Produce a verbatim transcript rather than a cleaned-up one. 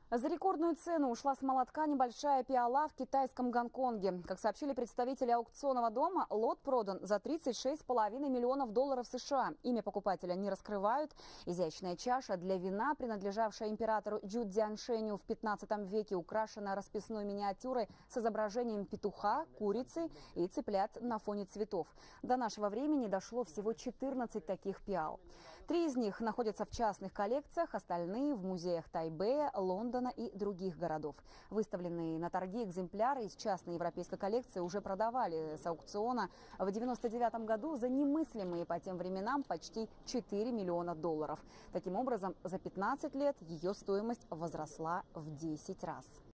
За рекордную цену ушла с молотка небольшая пиала в китайском Гонконге. Как сообщили представители аукционного дома, лот продан за тридцать шесть с половиной миллионов долларов США. Имя покупателя не раскрывают. Изящная чаша для вина, принадлежавшая императору Чжу Цзяншеню в пятнадцатом веке, украшена расписной миниатюрой с изображением петуха, курицы и цыплят на фоне цветов. До нашего времени дошло всего четырнадцать таких пиал. Три из них находятся в частных коллекциях, остальные в музеях Тайбэя, Лондона и других городов. Выставленные на торги экземпляры из частной европейской коллекции уже продавали с аукциона в девяносто девятом году за немыслимые по тем временам почти четыре миллиона долларов. Таким образом, за пятнадцать лет ее стоимость возросла в десять раз.